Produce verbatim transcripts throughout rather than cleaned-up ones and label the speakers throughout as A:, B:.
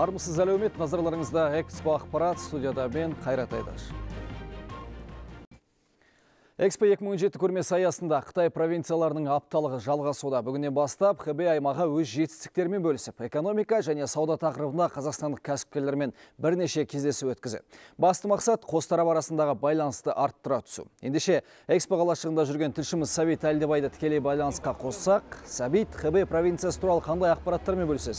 A: Армысыз әлеумет, назарларыңызда Экспо ақпарат, студияда мен Қайрат Айдаш. Экспо екі мың он жеті көрмесі аясында Қытай провинцияларының апталығы жалғасуда. Бүгіннен бастап Хэбэй аймағы өз жетістіктерімен бөлісіп, экономика және сауда тақырыбында қазақстандық кәсіпкерлермен бірнеше кездесу өткізеді. Басты мақсат қос тарап арасындағы байланысты арттыра түсу. Ендеше Экспо қалашығында жүрген тілшіміз Сәбит Әлдебайды тікелей байланысқа қоссақ, Сәбит, Хэбэй провинциясы туралы қандай ақпараттармен бөлісесіз?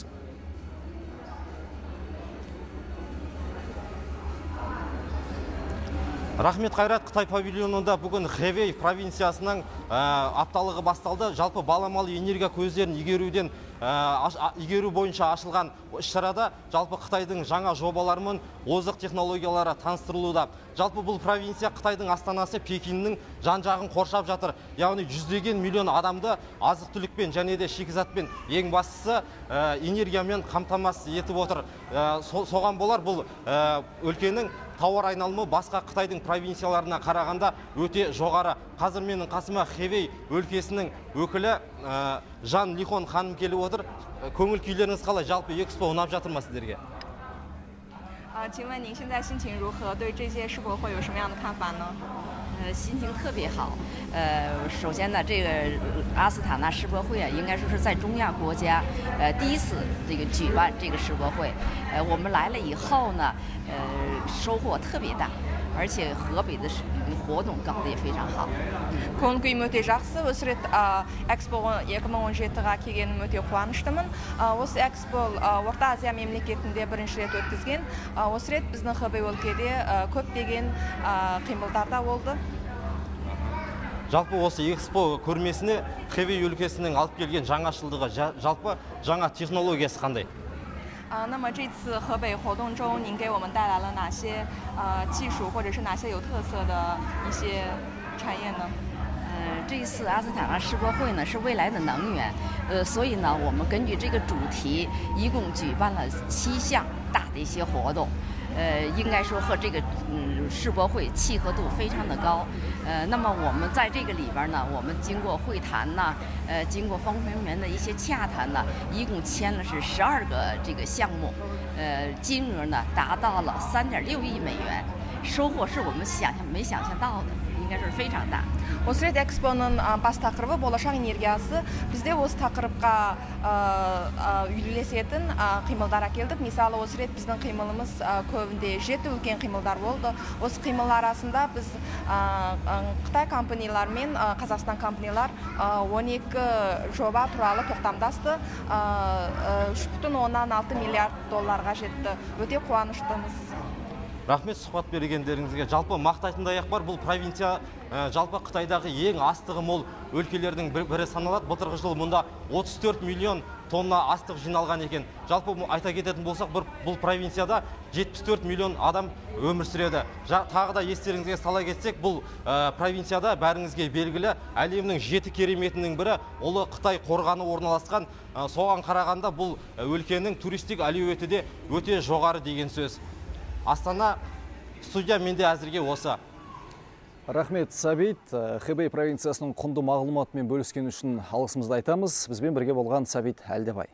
B: Рахмет, Қайрат. Қытай павильонында бүгін Хэбэй провинциясының апталығы басталды. Жалпы баламалы энергия көздерін игеруден игеру бойынша ашылған іс-шарада жалпы Қытайдың жаңа жобалары мен озық технологиялары таныстырылуда. Жалпы бұл провинция Қытайдың астанасы Пекиннің жан-жағын қоршап жатыр. Яғни жүздеген миллион адамды азық-түлікпен және де шикізатпен, ең бастысы энергиямен қамтамасыз етіп отыр. Соған болар бұл өлкенің тауар айналымы басқа Қытайдың провинцияларына қарағанда өте жоғары. Қазір менің қасыма Хэбэй өлкесінің өкілі Жан Лихон ханым келіп отыр. Көңіл күйлеріңіз қалай? Жалпы Экспо ұнап жатыр ма сіздерге?
C: 请问您现在心情如何？对这届世博会有什么样的看法呢？
D: 呃，心情特别好。呃，首先呢，这个阿斯塔纳世博会啊，应该说是在中亚国家，呃，第一次这个举办这个世博会。呃，我们来了以后呢，呃，收获特别大，而且河北的活动搞得也非常好。
C: Көңіл күйім өте жақсы. Осы рет Экспо екі мың он жетіге келгенім өте қуаныштымын. Осы Экспо Орта Азия мемлекетінде бірінші рет өткізген. Осы рет біздің Хэбэй өлкеде көптеген қимылдарда болды.
B: Жалпы осы Экспо көрмесіне Хэбэй өлкесінің алып келген жаңашылдығы, жалпы жаңа технологиясы қандай?
C: 那么这次河北活动中，您给我们带来了哪些技术，或者是哪些有特色的一些产业呢？
D: 呃，这一次阿斯塔纳世博会呢是未来的能源，呃，所以呢，我们根据这个主题，一共举办了七项大的一些活动，呃，应该说和这个嗯世博会契合度非常的高，呃，那么我们在这个里边呢，我们经过会谈呢，呃，经过方方面面的一些洽谈呢，一共签了是十二个这个项目，呃，金额呢达到了三点六亿美元，收获是我们想象没想象到的。 应该是非常大。
C: Осы рет Экспоның бас тақырыбы болашақ энергиясы. Бізде осы тақырыпқа үйлесетін қимылдар әкелдік. Мысалы, осы рет біздің қимылымыз көбінде жеті үлкен қимылдар болды. Осы қимылдар арасында біз Қытай компаниялар мен Қазақстан компаниялар он екі жоба туралы тоқтамдасты. үш бүтін оннан алты миллиард долларға жетті. Өте қуаныштымыз.
B: Рахмет сұхбат бергендеріңізге. Жалпы мақтайтындай ақ бар, бұл провинция жалпы Қытайдағы ең астығы мол өлкелердің бірі саналады. Былтырғы жылы мұнда отыз төрт миллион тонна астық жиналған екен. Жалпы айта кететін болсақ, бұл провинцияда жетпіс төрт миллион адам өмір сүреді. Тағы да естеріңізге сала кетсек, бұл провинцияда бәріңізге белгілі әлемнің жеті кереметінің бірі ұлы Қытай қорғаны орналасқан. Соған қарағанда бұл өлкенің туристік әлеуеті де өте жоғары деген сөз. Астана, студия менде әзірге осы.
A: Рахмет, Сәбит. Хэбэй провинциясының құнды мағлұматымен бөліскен үшін алғысымызды айтамыз. Бізбен бірге болған Сәбит Әлдебай.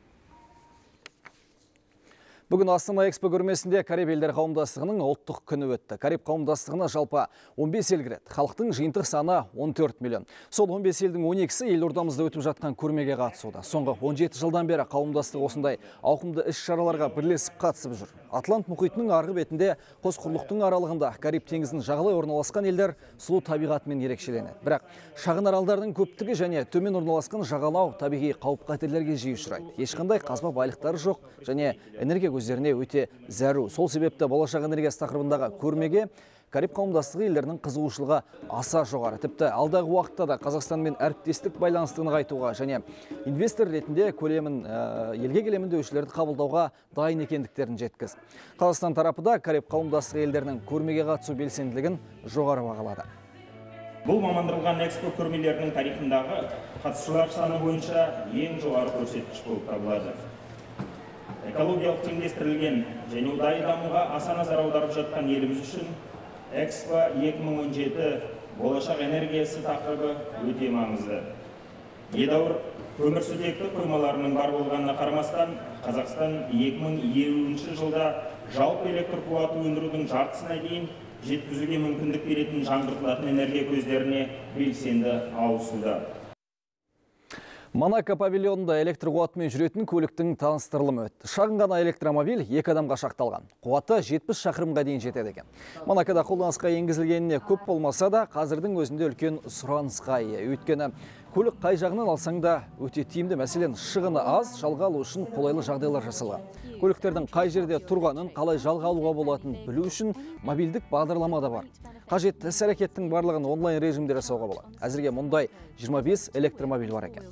A: Бүгін Астана Экспо көрмесінде Кариб елдер қауымдастығының ұлттық күні өтті. Кариб қауымдастығына жалпы он бес ел кіреді. Халықтың жиынтық саны он төрт миллион. Сол он бес елдің он екісі елордамызда өтіп жатқан көрмеге қатысуда. Соңғы он жеті жылдан бері қауымдастық осындай ауқымды іс-шараларға бірлесіп қатысып жүр. Атлант мұхитының арғы бетінде қос құрлықтың аралығында Кариб теңізінің жағалай орналасқан елдер сұлу табиғатымен ерекшеленеді. Бірақ шағын аралдардың көптігі және төмен орналасқан жағалау табиғи қауіп-қатерлерге жиі ұшырайды. Ешқандай қазба байлықтары жоқ және энергия көздеріне өте зәру. Сол себепті болашақ энергиясы тақырыбындағы көрмеге Кариб қауымдастығы елдерінің қызығушылығы аса жоғары. Тіпті алдағы уақытта да Қазақстанмен әріптестік байланыстығын нығайтуға және инвестор ретінде көлемін елге келемін деушілерді қабылдауға дайын екендіктерін жеткіз. Қазақстан тарапы да Кариб қауымдастығы елдерінің көрмеге қатысу белсенділігін жоғары бағалады.
E: Бұл мамандырылған Экспо көрмелерінің тарихындағы қатысушылар саны бойынша ең жоғары көрсеткіш болып табылады. Экологиялық теңдестірілген және ұдайы дамуға аса назар аударып жатқан еліміз үшін Экспо екі мың он жеті болашақ энергиясы тақырыбы өте маңызды. Едәуір көмірсутекті қоймаларының бар болғанына қарамастан, Қазақстан екі мың елуінші жылда жалпы электр қуаты өндірудің жартысына дейін жеткізуге мүмкіндік беретін жаңғыртылатын энергия көздеріне белсенді ауысуда.
A: Монако павильонында электр қуатымен жүретін көліктің таныстырылымы өтті. Шағын ғана электромобиль екі адамға шақталған. Қуаты жетпіс шақырымға дейін жетеді екен. Монакода қолданысқа енгізілгеніне көп болмаса да, қазірдің өзінде үлкен сұранысқа ие. Өйткені көлік қай жағынан алсаң да өте тиімді, мәселен, шығыны аз, жалға алу үшін қолайлы жағдайлар жасалған. Көліктердің қай жерде тұрғанын, қалай жалға алуға болатынын білу үшін мобильдік бағдарлама да бар. Қажет іс-әрекеттің барлығын онлайн режимде жасауға болады. Әзірге мұндай жиырма бес электромобиль бар екен.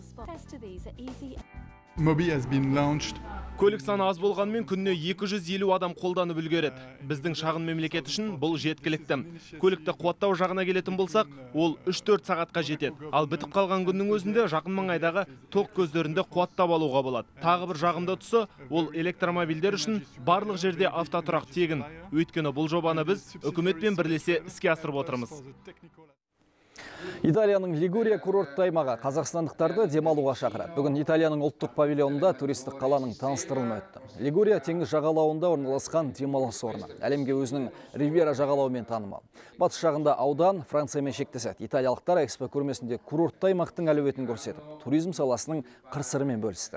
F: Көлік саны аз болғанмен күніне екі жүз елу адам қолданып үлгереді. Біздің шағын мемлекет үшін бұл жеткілікті. Көлікті қуаттау жағына келетін болсақ, ол үш төрт сағатқа жетеді. Ал бітіп қалған күннің өзінде жақын маңайдағы тоқ көздерінде қуаттап алуға болады. Тағы бір жағымды тұсы, ол электромобильдер үшін барлық жерде автотұрақ тегін. Өйткені бұл жобаны біз үкіметпен бірлесе іске асырып отырмыз.
A: Италияның Лигурия курортты аймағы қазақстандықтарды демалуға шақырады. Бүгін Италияның ұлттық павильонында туристік қаланың таныстырылымы өтті. Лигурия теңіз жағалауында орналасқан демалыс орны. Әлемге өзінің Ривьера жағалауымен танымал. Батыс жағында аудан Франциямен шектеседі. Италиялықтар экспо көрмесінде курортты аймақтың әлеуетін көрсетіп, туризм саласының қыр-сырымен бөлісті.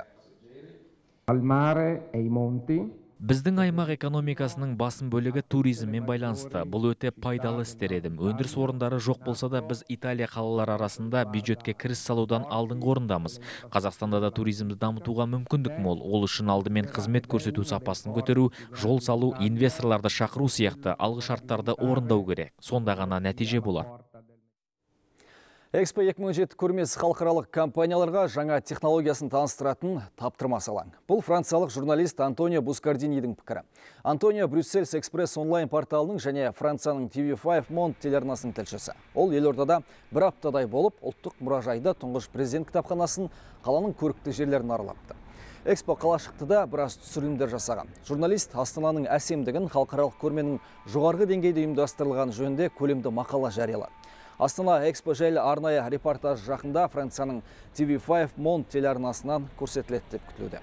G: Біздің аймақ экономикасының басым бөлігі туризммен байланысты. Бұл өте пайдалы істер едім. Өндіріс орындары жоқ болса да, біз Италия қалалары арасында бюджетке кіріс салудан алдыңғы орындамыз. Қазақстанда да туризмді дамытуға мүмкіндік мол. Ол үшін алдымен қызмет көрсету сапасын көтеру, жол салу, инвесторларды шақыру сияқты алғы шарттарды орындау керек. Сонда ғана нәтиже болады.
A: Экспо екі мың он жеті көрмесі халықаралық компанияларға жаңа технологиясын таныстыратын таптырмас алаң. Бұл франциялық журналист Антонио Бускардинидің пікірі. Антонио Брюссельс Экспресс онлайн порталының және Францияның ти ви бес Монт телеарнасының тілшісі. Ол елордада бір аптадай болып, ұлттық мұражайда тұңғыш президент кітапханасын, қаланың көрікті жерлерін аралапты. Экспо қалашықтыда біраз түсірілімдер жасаған. Журналист Астананың әсемдігін, халықаралық көрменің жоғарғы деңгейде ұйымдастырылған жөнінде көлемді мақала жариялады. Астана Экспо жайлы арнайы репортаж жақында Францияның ти ви бес Монт телеарнасынан көрсетіледі деп күтілуде.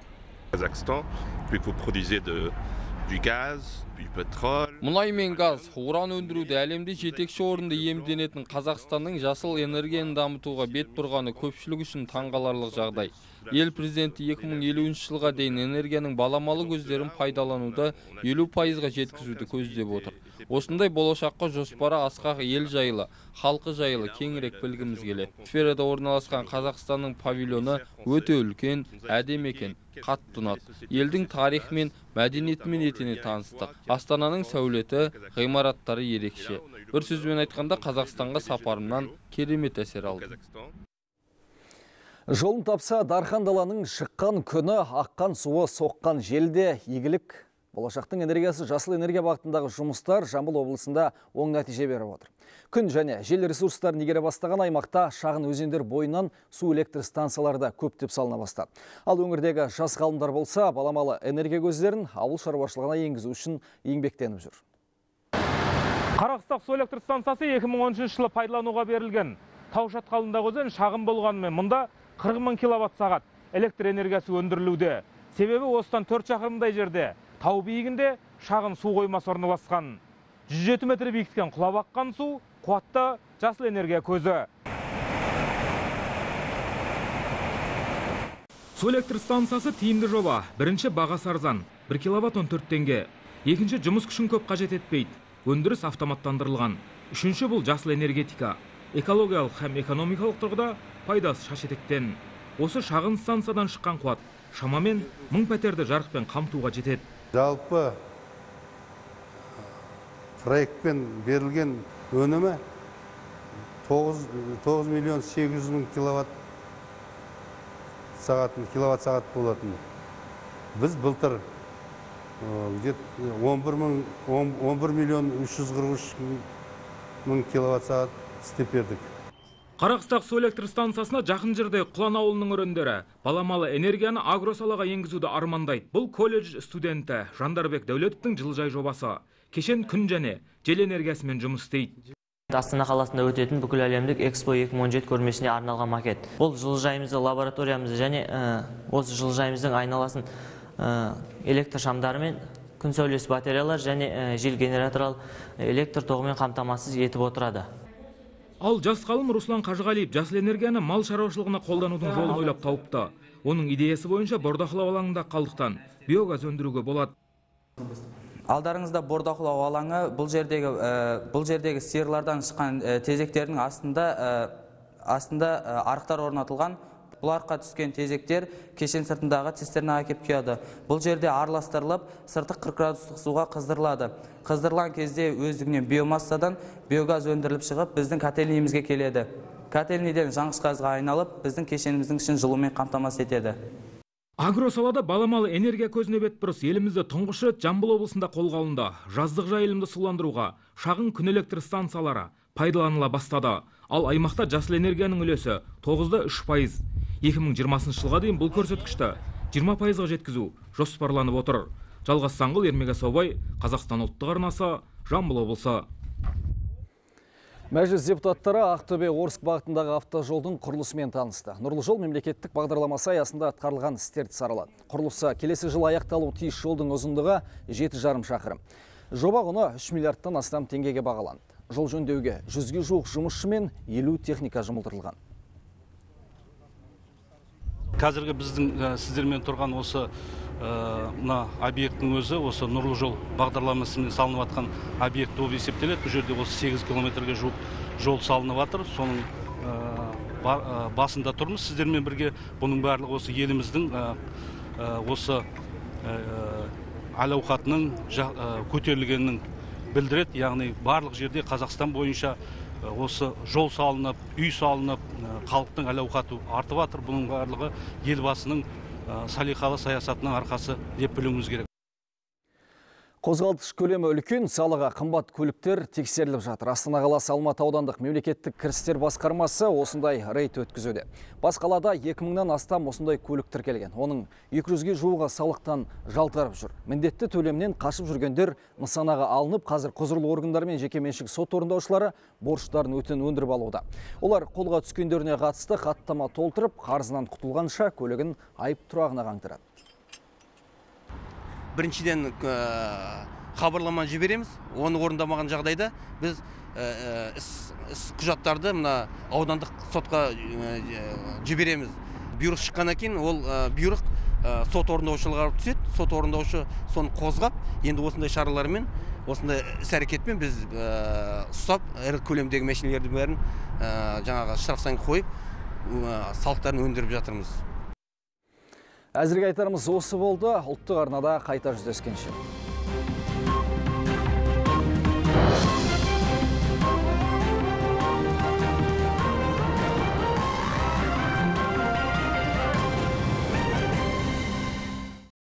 H: Мұнай мен газ, уран өндіруде әлемде жетекші орынды иемденетін Қазақстанның жасыл энергияны дамытуға бет бұрғаны көпшілік үшін таңғаларлық жағдай. Ел президенті екі мың елуінші жылға дейін энергияның баламалы көздерін пайдалануды елу пайызға жеткізуді көздеп отыр. Осындай болашаққа жоспары асқақ ел жайлы, халқы жайлы кеңірек білгіміз келеді. Сферада орналасқан Қазақстанның павильоны өте үлкен, әдемі екен, қатты ұнады. Елдің тарихы мен мәдениетімен етене таныстық. Астананың сәулеті, ғимараттары ерекше. Бір сөзбен айтқанда, Қазақстанға сапарымнан керемет әсер алдым.
A: Жолын тапса, Дархан даланың шыққан күні, аққан суы, соққан желде игілік. Болашақтың энергиясы жасыл энергия бағытындағы жұмыстар Жамбыл облысында оң нәтиже беріп отыр. Күн және жел ресурстарын игере бастаған аймақта шағын өзендер бойынан су электр станцияларда көптеп салына бастады. Ал өңірдегі жас ғалымдар болса, баламалы энергия көздерін ауыл шаруашылығына енгізу үшін еңбектеніп жүр.
I: Қарақыстақ су электр станциясы екі мың он үшінші жылы пайдалануға берілген. Тау шатқалындағы өзен шағын болғанымен мұнда қырық мың киловатт сағат электр энергиясы өндірілуде. Себебі осыдан төрт шақырымдай жерде тау биігінде шағын су қоймасы орналасқан. жүз жеті метр биіктен құлап аққан су қуатты жасыл энергия көзі. Су электр станциясы тиімді жоба. Бірінші бағасы арзан, бір киловатт он төрт теңге. Екінші жұмыс күшін көп қажет етпейді. Өндіріс автоматтандырылған. Үшінші бұл жасыл энергетика. Экологиялық һәм экономикалық тұрғыда пайдасы шашетектен. Осы шағын станциядан шыққан қуат шамамен мың пәтерді жарықпен қамтуға жетеді.
J: Жалпы проектпен берілген өнімі тоғыз миллион сегіз жүз мың киловатт сағат киловатт сағат болатын. Біз былтыр он бір миллион үш жүз қырық үш мың киловатт сағат істеп бердік.
I: Қарақыстақ су электр станциясына жақын жерде Құлан ауылының өрендері баламалы энергияны агросалаға енгізуді армандайды. Бұл колледж студенті Жандарбек Дәулетовтың жылыжай жобасы. Кешен күн және жел энергиясымен жұмыс істейді.
K: Астана қаласында өтетін бүкіл әлемдік Экспо екі мың он жеті көрмесіне арналған макет. Бұл жылыжайымызды, лабораториямызды және осы жылыжайымыздың айналасын электр шамдарымен, күн сәулесі батареялар және жел генераторлы электр тоғымен қамтамасыз етіп отырады.
I: Ал жас ғалым Руслан Қажығалиев жасыл энергияны мал шаруашылығына қолданудың жолын ойлап тауыпты. Оның идеясы бойынша бордақылау алаңында қалдықтан биогаз өндіруге болады.
L: Алдарыңызда бордақылау алаңы бұл жердегі бұл жердегі сиырлардан шыққан тезектердің астында астында арықтар орнатылған. Бұл арыққа түскен тезектер кешен сыртындағы цистернаға кеп құяды. Бұл жерде араластырылып, сырты қырық градустық суға қыздырылады. Қыздырылған кезде өздігінен биомассадан биогаз өндіріліп шығып, біздің котельниімізге келеді. Котельниден жанғыш газға айналып, біздің кешеніміздің ішін жылумен қамтамасыз етеді.
I: Агросалада баламалы энергия көзіне бетбұрыс елімізде тұңғыш рет Жамбыл облысында қолға алынды. Жаздық жайылымды суландыруға шағын күн электр станциялары пайдаланыла бастады. Ал аймақта жасыл энергияның үлесі тоғызда үш пайыз. екі мың жиырмасыншы жылға дейін бұл көрсеткішті жиырма пайызға жеткізу жоспарланып отыр. Жалғас Саңғыл, Ермек Асаубай, Қазақстан ұлттық арнасы, Жамбыл облысы.
A: Мәжіліс депутаттары Ақтөбе Орск бағытындағы автожолдың құрылысымен танысты. Нұрлы жол мемлекеттік бағдарламасы аясында атқарылған істерді саралады. Құрылысы келесі жыл аяқталу тиіс жолдың ұзындығы жеті жарым шақырым. Жоба құны үш миллиардтан астам теңгеге бағаланды. Жол жөндеуге жүзге жуық жұмысшы мен елу техника жұмылдырылған.
M: Қазіргі біздің сіздермен тұрған осы мына объекттің өзі осы нұрлы жол бағдарламасымен салынып жатқан объект болып есептеледі. Бұл жерде осы сегіз километрге жуық жол салынып жатыр. Соның басында тұрмыз сіздермен бірге. Бұның барлығы осы еліміздің осы әл-ауқатының көтерілгенін білдіреді. Яғни барлық жерде Қазақстан бойынша осы жол салынып, үй салынып, халықтың әл-ауқаты артып жатыр. Бұның барлығы елбасының салиқалы саясатының арқасы деп білуіміз керек.
A: Қозғалтқыш көлемі үлкен, салығы қымбат көліктер тексеріліп жатыр. Астана қаласы Алматы аудандық мемлекеттік кірістер басқармасы осындай рейд өткізуде. Бас қалада екі мыңнан астам осындай көлік тіркелген. Оның екі жүзге жуығы салықтан жалтарып жүр. Міндетті төлемнен қашып жүргендер нысанаға алынып, қазір құзырлы органдар мен жекеменшік сот орындаушылары борыштарын өтін өндіріп алуда. Олар қолға түскендеріне қатысты хаттама толтырып, қарызынан құтылғанша көлігін айып тұрағына қаңтырады.
N: Біріншіден хабарлама жібереміз. Оны орындамаған жағдайда біз іс құжаттарды мына аудандық сотқа жібереміз. Бұйрық шыққаннан кейін ол бұйрық сот орындаушыларға түседі. Сот орындаушы соны қозғап, енді осындай шаралармен, осындай іс-әрекетпен біз ұстап, ірі көлемдегі мәшинелердің бәрін жаңағы штраф қойып, салықтарын өндіріп жатырмыз.
A: Әзірге айтарымыз осы болды. Ұлттық арнада қайта жүздескенше.